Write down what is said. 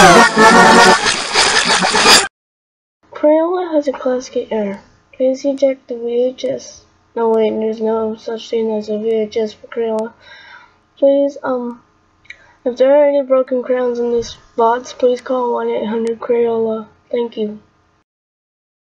Crayola has a classic error. Please eject the VHS. No wait, there's no such thing as a VHS for Crayola. Please, if there are any broken crayons in this box, please call 1-800-Crayola. Thank you.